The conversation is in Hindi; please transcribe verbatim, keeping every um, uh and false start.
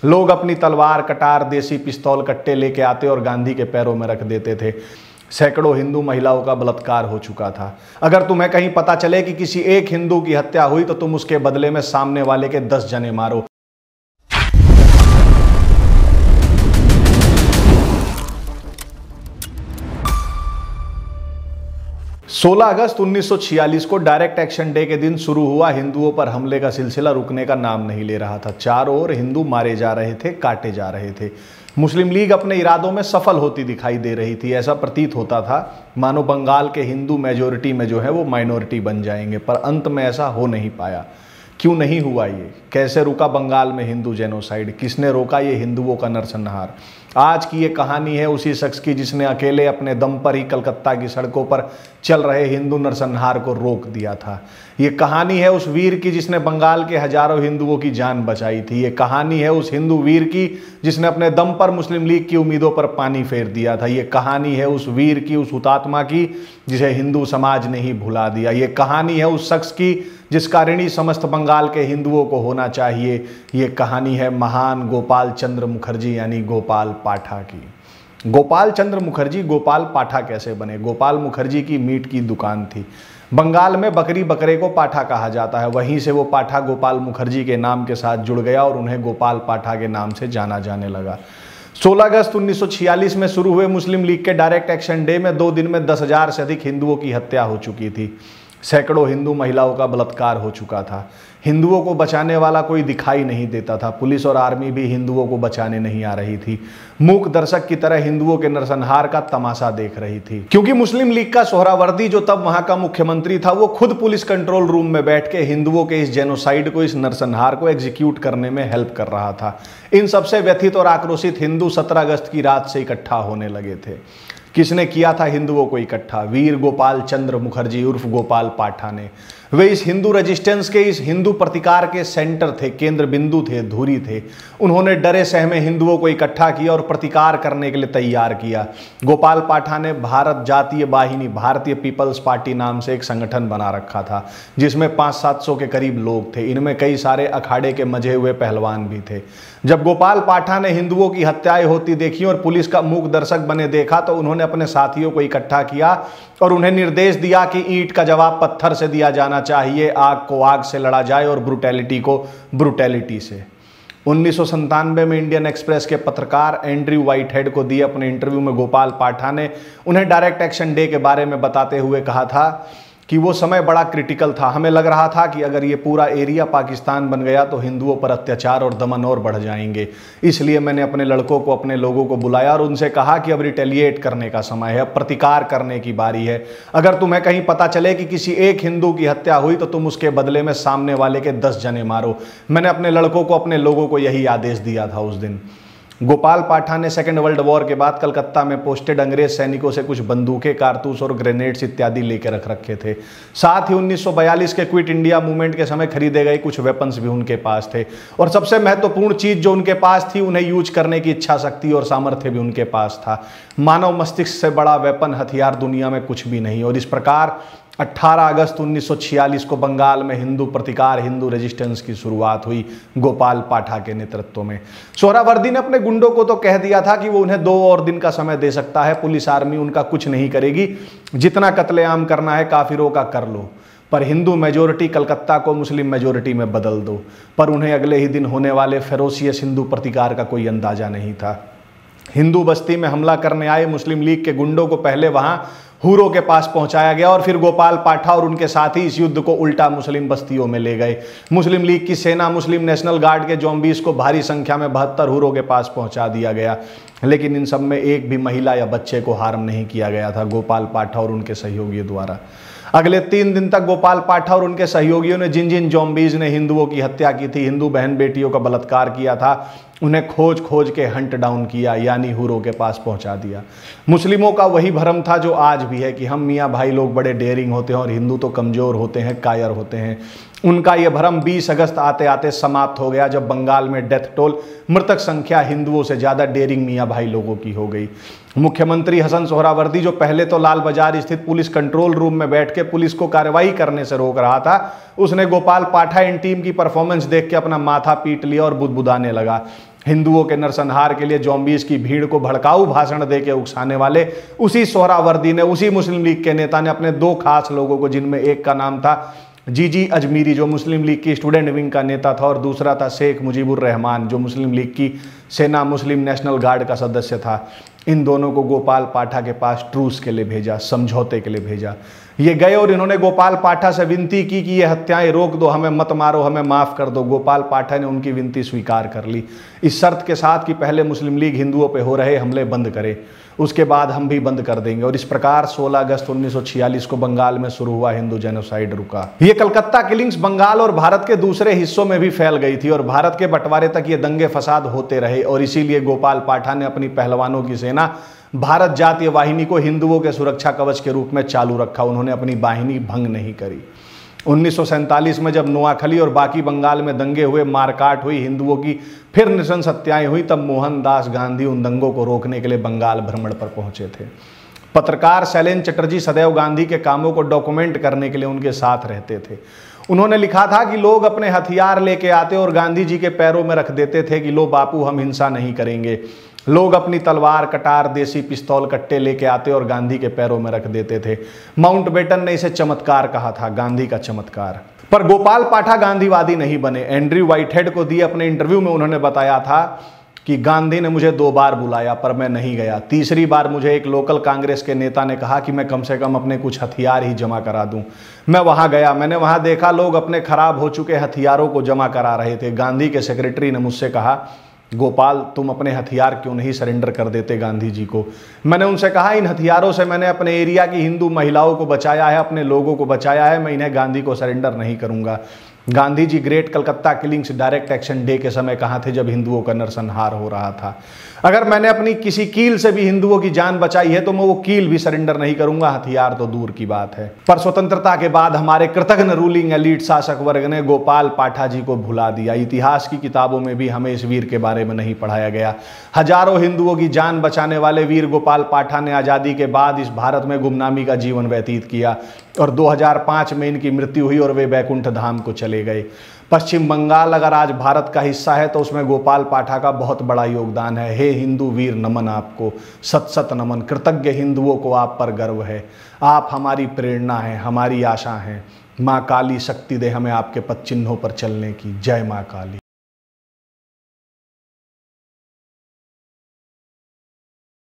लोग अपनी तलवार, कटार, देसी पिस्तौल, कट्टे लेके आते और गांधी के पैरों में रख देते थे। सैकड़ों हिंदू महिलाओं का बलात्कार हो चुका था। अगर तुम्हें कहीं पता चले कि किसी एक हिंदू की हत्या हुई तो तुम उसके बदले में सामने वाले के दस जने मारो। सोलह अगस्त उन्नीस सौ छियालीस को डायरेक्ट एक्शन डे के दिन शुरू हुआ हिंदुओं पर हमले का सिलसिला रुकने का नाम नहीं ले रहा था। चारों ओर हिंदू मारे जा रहे थे, काटे जा रहे थे। मुस्लिम लीग अपने इरादों में सफल होती दिखाई दे रही थी। ऐसा प्रतीत होता था मानो बंगाल के हिंदू मेजोरिटी में जो है वो माइनॉरिटी बन जाएंगे, पर अंत में ऐसा हो नहीं पाया। क्यों नहीं हुआ ये? कैसे रुका बंगाल में हिंदू जेनोसाइड? किसने रोका ये हिंदुओं का नरसंहार? आज की ये कहानी है उसी शख्स की जिसने अकेले अपने दम पर ही कलकत्ता की सड़कों पर चल रहे हिंदू नरसंहार को रोक दिया था। ये कहानी है उस वीर की जिसने बंगाल के हजारों हिंदुओं की जान बचाई थी। ये कहानी है उस हिंदू वीर की जिसने अपने दम पर मुस्लिम लीग की उम्मीदों पर पानी फेर दिया था। ये कहानी है उस वीर की, उस हुतात्मा की जिसे हिंदू समाज ने ही भुला दिया। ये कहानी है उस शख्स की जिसका ऋणी समस्त बंगाल के हिंदुओं को होना चाहिए। ये कहानी है महान गोपाल चंद्र मुखर्जी यानी गोपाल पाठा की। गोपाल चंद्र मुखर्जी गोपाल पाठा कैसे बने? गोपाल मुखर्जी की मीट की दुकान थी। बंगाल में बकरी बकरे को पाठा कहा जाता है। वहीं से वो पाठा गोपाल मुखर्जी के नाम के साथ जुड़ गया और उन्हें गोपाल पाठा के नाम से जाना जाने लगा। सोलह अगस्त उन्नीस सौ छियालीस में शुरू हुए मुस्लिम लीग के डायरेक्ट एक्शन डे में दो दिन में दस हजार से अधिक हिंदुओं की हत्या हो चुकी थी। सैकड़ों हिंदू महिलाओं का बलात्कार हो चुका था। हिंदुओं को बचाने वाला कोई दिखाई नहीं देता था। पुलिस और आर्मी भी हिंदुओं को बचाने नहीं आ रही थी। मूक दर्शक की तरह हिंदुओं के नरसंहार का तमाशा देख रही थी। क्योंकि मुस्लिम लीग का सोहरावर्दी जो तब वहां का मुख्यमंत्री था वो खुद पुलिस कंट्रोल रूम में बैठ के हिंदुओं के इस जेनोसाइड को, इस नरसंहार को एग्जीक्यूट करने में हेल्प कर रहा था। इन सबसे व्यथित और आक्रोशित हिंदू सत्रह अगस्त की रात से इकट्ठा होने लगे थे। किसने किया था हिंदुओं को इकट्ठा? वीर गोपाल चंद्र मुखर्जी उर्फ गोपाल पाठा ने। वे इस हिंदू रेजिस्टेंस के, इस हिंदू प्रतिकार के सेंटर थे, केंद्र बिंदु थे, धुरी थे। उन्होंने डरे सहमे हिंदुओं को इकट्ठा किया और प्रतिकार करने के लिए तैयार किया। गोपाल पाठा ने भारत जातीय वाहिनी, भारतीय पीपल्स पार्टी नाम से एक संगठन बना रखा था जिसमें पाँच सात सौ के करीब लोग थे। इनमें कई सारे अखाड़े के मजे हुए पहलवान भी थे। जब गोपाल पाठा ने हिंदुओं की हत्याएं होती देखी और पुलिस का मूक दर्शक बने देखा तो उन्होंने अपने साथियों को इकट्ठा किया और उन्हें निर्देश दिया कि ईंट का जवाब पत्थर से दिया जाना चाहिए, आग को आग से लड़ा जाए और ब्रुटैलिटी को ब्रुटैलिटी से। उन्नीस सौ संतानवे में इंडियन एक्सप्रेस के पत्रकार एंड्रयू व्हाइटहेड को दिए अपने इंटरव्यू में गोपाल पाठा ने उन्हें डायरेक्ट एक्शन डे के बारे में बताते हुए कहा था कि वो समय बड़ा क्रिटिकल था। हमें लग रहा था कि अगर ये पूरा एरिया पाकिस्तान बन गया तो हिंदुओं पर अत्याचार और दमन और बढ़ जाएंगे। इसलिए मैंने अपने लड़कों को, अपने लोगों को बुलाया और उनसे कहा कि अब रिटेलिएट करने का समय है, अब प्रतिकार करने की बारी है। अगर तुम्हें कहीं पता चले कि किसी एक हिंदू की हत्या हुई तो तुम उसके बदले में सामने वाले के दस जने मारो। मैंने अपने लड़कों को, अपने लोगों को यही आदेश दिया था उस दिन। गोपाल पाठा ने सेकेंड वर्ल्ड वॉर के बाद कलकत्ता में पोस्टेड अंग्रेज सैनिकों से कुछ बंदूकें, कारतूस और ग्रेनेड्स इत्यादि लेकर रख रखे थे। साथ ही उन्नीस सौ बयालीस के क्विट इंडिया मूवमेंट के समय खरीदे गए कुछ वेपन्स भी उनके पास थे। और सबसे महत्वपूर्ण चीज जो उनके पास थी, उन्हें यूज करने की इच्छा शक्ति और सामर्थ्य भी उनके पास था। मानव मस्तिष्क से बड़ा वेपन, हथियार दुनिया में कुछ भी नहीं। और इस प्रकार अठारह अगस्त उन्नीस सौ छियालीस को बंगाल में हिंदू प्रतिकार, हिंदू रेजिस्टेंस की शुरुआत हुई गोपाल पाठा के नेतृत्व में। सोहरावर्दी ने अपने गुंडों को तो कह दिया था कि वो उन्हें दो और दिन का समय दे सकता है, पुलिस आर्मी उनका कुछ नहीं करेगी, जितना कत्लेआम करना है काफिरों का कर लो, पर हिंदू मेजोरिटी कलकत्ता को मुस्लिम मेजोरिटी में बदल दो। पर उन्हें अगले ही दिन होने वाले फेरोसियस हिंदू प्रतिकार का कोई अंदाजा नहीं था। हिंदू बस्ती में हमला करने आए मुस्लिम लीग के गुंडों को पहले वहां हुरों के पास पहुंचाया गया और फिर गोपाल पाठा और उनके साथी इस युद्ध को उल्टा मुस्लिम बस्तियों में ले गए। मुस्लिम लीग की सेना, मुस्लिम नेशनल गार्ड के जोम्बीज को भारी संख्या में बहत्तर हुरों के पास पहुंचा दिया गया, लेकिन इन सब में एक भी महिला या बच्चे को हार्म नहीं किया गया था गोपाल पाठा और उनके सहयोगियों द्वारा। अगले तीन दिन तक गोपाल पाठा और उनके सहयोगियों ने जिन जिन जोम्बीज ने हिंदुओं की हत्या की थी, हिंदू बहन बेटियों का बलात्कार किया था, उन्हें खोज खोज के हंट डाउन किया, यानी हुरों के पास पहुंचा दिया। मुस्लिमों का वही भ्रम था जो आज भी है कि हम मियाँ भाई लोग बड़े डेयरिंग होते हैं और हिंदू तो कमज़ोर होते हैं, कायर होते हैं। उनका यह भ्रम बीस अगस्त आते आते समाप्त हो गया जब बंगाल में डेथ टोल, मृतक संख्या हिंदुओं से ज़्यादा डेयरिंग मियाँ भाई लोगों की हो गई। मुख्यमंत्री हसन सोहरावर्दी जो पहले तो लाल बाजार स्थित पुलिस कंट्रोल रूम में बैठ के पुलिस को कार्रवाई करने से रोक रहा था, उसने गोपाल पाठा इन टीम की परफॉर्मेंस देख के अपना माथा पीट लिया और बुदबुदाने लगा। हिंदुओं के नरसंहार के लिए जॉम्बीज की भीड़ को भड़काऊ भाषण देकर उकसाने वाले उसी सोहरावर्दी ने, उसी मुस्लिम लीग के नेता ने अपने दो खास लोगों को, जिनमें एक का नाम था जीजी अजमीरी जो मुस्लिम लीग की स्टूडेंट विंग का नेता था, और दूसरा था शेख मुजीबुर रहमान जो मुस्लिम लीग की सेना मुस्लिम नेशनल गार्ड का सदस्य था, इन दोनों को गोपाल पाठा के पास ट्रूस के लिए भेजा, समझौते के लिए भेजा। ये गए और इन्होंने गोपाल पाठा से विनती की कि ये हत्याएं रोक दो, हमें मत मारो, हमें माफ़ कर दो। गोपाल पाठा ने उनकी विनती स्वीकार कर ली, इस शर्त के साथ कि पहले मुस्लिम लीग हिंदुओं पे हो रहे हमले बंद करे, उसके बाद हम भी बंद कर देंगे। और इस प्रकार सोलह अगस्त उन्नीस सौ छियालीस को बंगाल में शुरू हुआ हिंदू जेनोसाइड रुका। ये कलकत्ता किलिंग्स बंगाल और भारत के दूसरे हिस्सों में भी फैल गई थी और भारत के बंटवारे तक ये दंगे फसाद होते रहे, और इसीलिए गोपाल पाठा ने अपनी पहलवानों की सेना भारत जातीय वाहिनी को हिंदुओं के सुरक्षा कवच के रूप में चालू रखा। उन्होंने अपनी वाहिनी भंग नहीं करी। उन्नीस सौ सैंतालीस में जब नोआखली और बाकी बंगाल में दंगे हुए, मारकाट हुई, हिंदुओं की फिर नृशंस हत्याएं हुई, तब मोहनदास गांधी उन दंगों को रोकने के लिए बंगाल भ्रमण पर पहुंचे थे। पत्रकार शैलेंद्र चटर्जी सदैव गांधी के कामों को डॉक्यूमेंट करने के लिए उनके साथ रहते थे। उन्होंने लिखा था कि लोग अपने हथियार लेके आते और गांधी जी के पैरों में रख देते थे कि लो बापू हम हिंसा नहीं करेंगे। लोग अपनी तलवार, कटार, देसी पिस्तौल, कट्टे लेके आते और गांधी के पैरों में रख देते थे। माउंटबेटन ने इसे चमत्कार कहा था, गांधी का चमत्कार। पर गोपाल पाठा गांधीवादी नहीं बने। एंड्रयू व्हाइटहेड को दिए अपने इंटरव्यू में उन्होंने बताया था कि गांधी ने मुझे दो बार बुलाया पर मैं नहीं गया। तीसरी बार मुझे एक लोकल कांग्रेस के नेता ने कहा कि मैं कम से कम अपने कुछ हथियार ही जमा करा दूं। मैं वहां गया, मैंने वहां देखा लोग अपने खराब हो चुके हथियारों को जमा करा रहे थे। गांधी के सेक्रेटरी ने मुझसे कहा, गोपाल तुम अपने हथियार क्यों नहीं सरेंडर कर देते गांधी जी को। मैंने उनसे कहा, इन हथियारों से मैंने अपने एरिया की हिंदू महिलाओं को बचाया है, अपने लोगों को बचाया है, मैं इन्हें गांधी को सरेंडर नहीं करूंगा। Gandhi ji Great Calcutta Killings Direct action Day के समय कहाँ थे जब हिंदुओं का नरसंहार हो रहा था। अगर मैंने अपनी किसी कील से भी हिंदुओं की जान बचाई है तो मैं वो कील भी सरेंडर नहीं करूंगा, हथियार तो दूर की बात है। पर स्वतंत्रता के बाद हमारे कृतघ्न रूलिंग एलीट शासक वर्ग ने गोपाल पाठा जी को भुला दिया। इतिहास की किताबों में भी हमें इस वीर के बारे में नहीं पढ़ाया गया। हजारों हिंदुओं की जान बचाने वाले वीर गोपाल पाठा ने आज़ादी के बाद इस भारत में गुमनामी का जीवन व्यतीत किया और दो हज़ार पाँच में इनकी मृत्यु हुई और वे बैकुंठ धाम को चले गए। पश्चिम बंगाल अगर आज भारत का हिस्सा है तो उसमें गोपाल पाठा का बहुत बड़ा योगदान है। हे हिंदू वीर, नमन आपको, सत सत नमन। कृतज्ञ हिंदुओं को आप पर गर्व है। आप हमारी प्रेरणा हैं, हमारी आशा हैं। माँ काली शक्ति दे हमें आपके पद चिन्हों पर चलने की। जय माँ काली।